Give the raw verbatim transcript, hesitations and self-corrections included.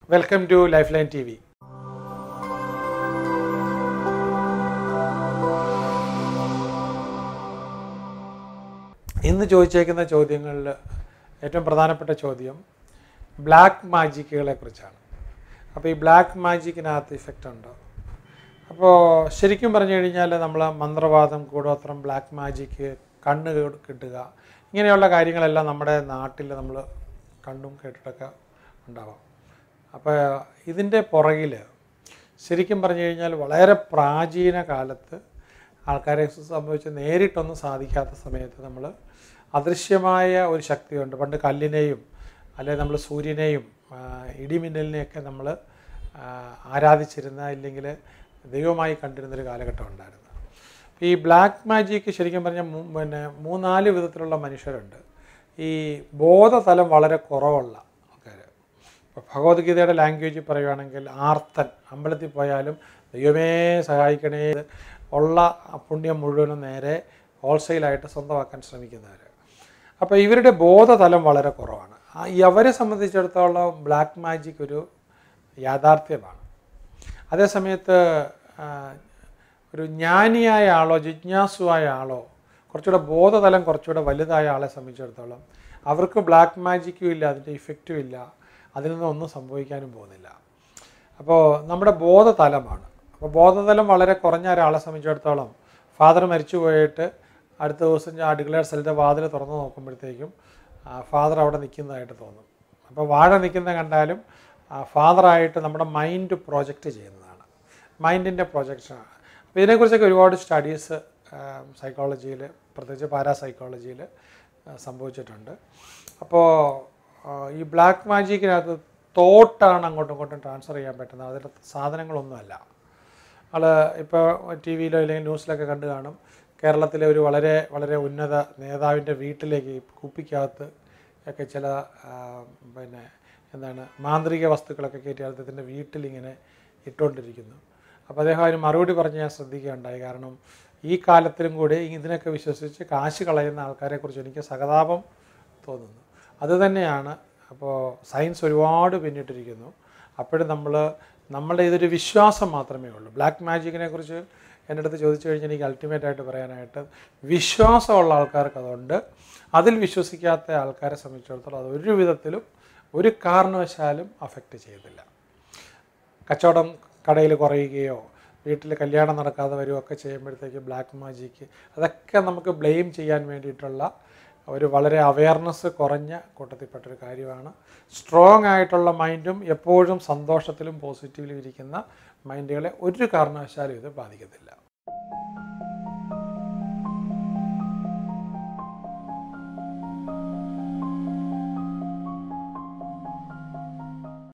Welcome to Lifeline T V. ഇന്ന് ചോദിച്ചേക്കുന്ന ചോദ്യങ്ങളിൽ ഏറ്റവും പ്രധാനപ്പെട്ട ചോദ്യം ബ്ലാക്ക് മാജിക്കുകളെ കുറിച്ചാണ്. അപ്പോൾ ഈ ബ്ലാക്ക് മാജിക്കിനകത്ത് ഇഫക്റ്റ് ഉണ്ടോ? അപ്പോൾ ശരിക്കും പറഞ്ഞു കഴിഞ്ഞാൽ നമ്മൾ മന്ത്രവാദം, കൂടോത്രം, ബ്ലാക്ക് മാജിക്ക്, കണ്ണ് കിട്ടുക, ഇങ്ങനെയുള്ള കാര്യങ്ങളെല്ലാം നമ്മുടെ നാട്ടിൽ നമ്മൾ കണ്ടും കേട്ടിട്ടൊക്കെ ഉണ്ടാവാം. അപ്പോൾ ഇതിൻ്റെ പുറകിൽ ശരിക്കും പറഞ്ഞു കഴിഞ്ഞാൽ വളരെ പ്രാചീന കാലത്ത് ആൾക്കാരെ സംബന്ധിച്ച് നേരിട്ടൊന്നും സാധിക്കാത്ത സമയത്ത് നമ്മൾ അദൃശ്യമായ ഒരു ശക്തിയുണ്ട്. പണ്ട് കല്ലിനെയും അല്ലെങ്കിൽ നമ്മൾ സൂര്യനെയും ഇടിമിന്നലിനെയൊക്കെ നമ്മൾ ആരാധിച്ചിരുന്ന, ഇല്ലെങ്കിൽ ദൈവമായി കണ്ടിരുന്നൊരു കാലഘട്ടം ഉണ്ടായിരുന്നു. ഈ ബ്ലാക്ക് മാജിക്ക് ശരിക്കും പറഞ്ഞാൽ പിന്നെ മൂന്നാല് വിധത്തിലുള്ള മനുഷ്യരുണ്ട്. ഈ ബോധതലം വളരെ കുറവുള്ള ആൾക്കാർ. ഇപ്പോൾ ഭഗവത്ഗീതയുടെ ലാംഗ്വേജിൽ പറയുകയാണെങ്കിൽ ആർത്തൻ, അമ്പലത്തിൽ പോയാലും ദൈവമേ സഹായിക്കണേ ഉള്ള പുണ്യം മുഴുവനും നേരെ ഹോൾസെയിലായിട്ട് സ്വന്തമാക്കാൻ ശ്രമിക്കുന്നവർ. അപ്പോൾ ഇവരുടെ ബോധതലം വളരെ കുറവാണ്. അവരെ സംബന്ധിച്ചിടത്തോളം ബ്ലാക്ക് മാജിക് ഒരു യാഥാർത്ഥ്യമാണ്. അതേസമയത്ത് ഒരു ജ്ഞാനിയായ ആളോ ജിജ്ഞാസുവായ ആളോ കുറച്ചുകൂടെ ബോധതലം കുറച്ചുകൂടെ വലുതായ ആളെ സംബന്ധിച്ചിടത്തോളം അവർക്ക് ബ്ലാക്ക് മാജിക്കും ഇല്ല, അതിൻ്റെ ഇഫക്റ്റും ഇല്ല, അതിൽ നിന്നും ഒന്നും സംഭവിക്കാനും പോകുന്നില്ല. അപ്പോൾ നമ്മുടെ ബോധതലമാണ്. അപ്പോൾ ബോധതലം വളരെ കുറഞ്ഞ ഒരാളെ സംബന്ധിച്ചിടത്തോളം ഫാദർ മരിച്ചു പോയിട്ട് അടുത്ത ദിവസം അടുക്കളയുടെ സ്ഥലത്തെ വാതിൽ തുറന്ന് നോക്കുമ്പോഴത്തേക്കും ഫാദർ അവിടെ നിൽക്കുന്നതായിട്ട് തോന്നും. അപ്പോൾ വാഴ നിൽക്കുന്ന കണ്ടാലും ഫാദറായിട്ട് നമ്മുടെ മൈൻഡ് പ്രൊജക്റ്റ് ചെയ്യുന്നതാണ്, മൈൻഡിൻ്റെ പ്രൊജക്ഷനാണ്. അപ്പോൾ ഇതിനെക്കുറിച്ചൊക്കെ ഒരുപാട് സ്റ്റഡീസ് സൈക്കോളജിയിൽ, പ്രത്യേകിച്ച് പാരാസൈക്കോളജിയിൽ സംഭവിച്ചിട്ടുണ്ട്. അപ്പോൾ ഈ ബ്ലാക്ക് മാജിക്കിനകത്ത് തോട്ടാണ് അങ്ങോട്ടും ഇങ്ങോട്ടും ട്രാൻസ്ഫർ ചെയ്യാൻ പറ്റുന്നത്, അതിൻ്റെ സാധനങ്ങളൊന്നുമല്ല. ആൾ ഇപ്പോൾ ടി വിയിലോ അല്ലെങ്കിൽ ന്യൂസിലൊക്കെ കണ്ടു കാണും, കേരളത്തിലെ ഒരു വളരെ വളരെ ഉന്നത നേതാവിൻ്റെ വീട്ടിലേക്ക് കുപ്പിക്കകത്ത് ഒക്കെ ചില പിന്നെ എന്താണ് മാന്ത്രിക വസ്തുക്കളൊക്കെ കയറ്റി അദ്ദേഹത്തിൻ്റെ വീട്ടിലിങ്ങനെ ഇട്ടുകൊണ്ടിരിക്കുന്നു. അപ്പോൾ അദ്ദേഹം അതിന് മറുപടി പറഞ്ഞ് ഞാൻ ശ്രദ്ധിക്കുകയുണ്ടായി. കാരണം ഈ കാലത്തിലും കൂടി ഇതിനൊക്കെ വിശ്വസിച്ച് കാശ് കളയുന്ന ആൾക്കാരെക്കുറിച്ച് എനിക്ക് സഹതാപം തോന്നുന്നു. അതുതന്നെയാണ്. അപ്പോൾ സയൻസ് ഒരുപാട് പിന്നിട്ടിരിക്കുന്നു. അപ്പോഴും നമ്മൾ നമ്മളുടെ ഇതൊരു വിശ്വാസം മാത്രമേ ഉള്ളൂ. ബ്ലാക്ക് മാജിക്കിനെ കുറിച്ച് എൻ്റെ അടുത്ത് ചോദിച്ചു കഴിഞ്ഞാൽ എനിക്ക് അൾട്ടിമേറ്റായിട്ട് പറയാനായിട്ട് വിശ്വാസമുള്ള ആൾക്കാർക്ക് അതുണ്ട്. അതിൽ വിശ്വസിക്കാത്ത ആൾക്കാരെ സംബന്ധിച്ചിടത്തോളം അത് ഒരു വിധത്തിലും ഒരു കാരണവശാലും അഫക്റ്റ് ചെയ്തില്ല. കച്ചവടം കടയിൽ കുറയുകയോ വീട്ടിൽ കല്യാണം നടക്കാതെ വരികയൊക്കെ ചെയ്യുമ്പോഴത്തേക്ക് ബ്ലാക്ക് മാജിക്ക് അതൊക്കെ നമുക്ക് ബ്ലെയിം ചെയ്യാൻ വേണ്ടിയിട്ടുള്ള ഒരു വളരെ അവയർനെസ് കുറഞ്ഞ കൂട്ടത്തിൽപ്പെട്ടൊരു കാര്യമാണ്. സ്ട്രോങ് ആയിട്ടുള്ള മൈൻഡും എപ്പോഴും സന്തോഷത്തിലും പോസിറ്റീവിലും ഇരിക്കുന്ന മൈൻഡുകളെ ഒരു കാരണവശാലും ഇത് ബാധിക്കത്തില്ല.